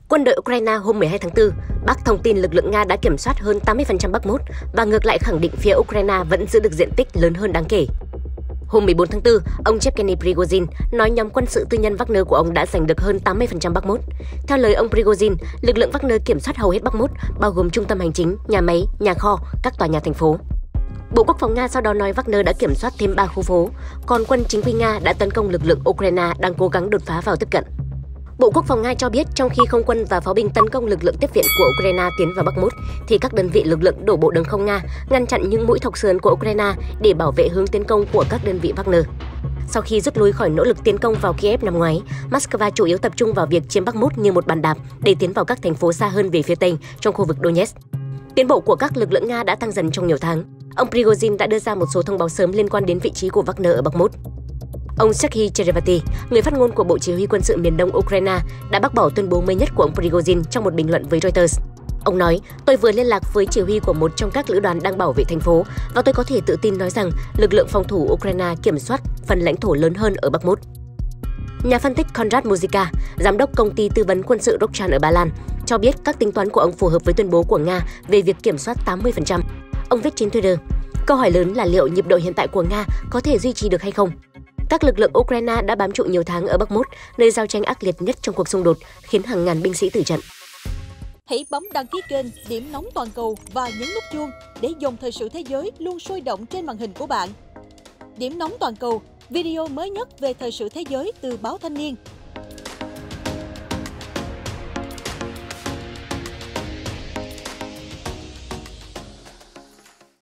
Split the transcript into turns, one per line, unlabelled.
Quân đội Ukraine hôm 12 tháng 4 bác thông tin lực lượng Nga đã kiểm soát hơn 80% Bakhmut và ngược lại khẳng định phía Ukraine vẫn giữ được diện tích lớn hơn đáng kể. Hôm 14 tháng 4, ông Yevgeny Prigozhin nói nhóm quân sự tư nhân Wagner của ông đã giành được hơn 80% Bakhmut. Theo lời ông Prigozhin, lực lượng Wagner kiểm soát hầu hết Bakhmut, bao gồm trung tâm hành chính, nhà máy, nhà kho, các tòa nhà thành phố. Bộ Quốc phòng Nga sau đó nói Wagner đã kiểm soát thêm 3 khu phố, còn quân chính quy Nga đã tấn công lực lượng Ukraine đang cố gắng đột phá vào tiếp cận. Bộ Quốc phòng Nga cho biết trong khi không quân và pháo binh tấn công lực lượng tiếp viện của Ukraine tiến vào Bakhmut, thì các đơn vị lực lượng đổ bộ đường không Nga ngăn chặn những mũi thọc sườn của Ukraine để bảo vệ hướng tiến công của các đơn vị Wagner. Sau khi rút lui khỏi nỗ lực tiến công vào Kiev năm ngoái, Moscow chủ yếu tập trung vào việc chiếm Bakhmut như một bàn đạp để tiến vào các thành phố xa hơn về phía tây trong khu vực Donetsk. Tiến bộ của các lực lượng Nga đã tăng dần trong nhiều tháng. Ông Prigozhin đã đưa ra một số thông báo sớm liên quan đến vị trí của Wagner ở Bakhmut. Ông Serhiy Cherevati, người phát ngôn của Bộ Chỉ huy quân sự miền Đông Ukraine, đã bác bỏ tuyên bố mới nhất của ông Prigozhin trong một bình luận với Reuters. Ông nói, tôi vừa liên lạc với chỉ huy của một trong các lữ đoàn đang bảo vệ thành phố và tôi có thể tự tin nói rằng lực lượng phòng thủ Ukraine kiểm soát phần lãnh thổ lớn hơn ở Bakhmut. Nhà phân tích Konrad Muzika, giám đốc công ty tư vấn quân sự Rockchan ở Ba Lan, cho biết các tính toán của ông phù hợp với tuyên bố của Nga về việc kiểm soát 80%. Ông viết trên Twitter, câu hỏi lớn là liệu nhịp độ hiện tại của Nga có thể duy trì được hay không? Các lực lượng Ukraine đã bám trụ nhiều tháng ở Bakhmut, nơi giao tranh ác liệt nhất trong cuộc xung đột, khiến hàng ngàn binh sĩ tử trận.
Hãy bấm đăng ký kênh Điểm Nóng Toàn cầu và nhấn nút chuông để dòng thời sự thế giới luôn sôi động trên màn hình của bạn. Điểm Nóng Toàn cầu, video mới nhất về thời sự thế giới từ báo Thanh niên,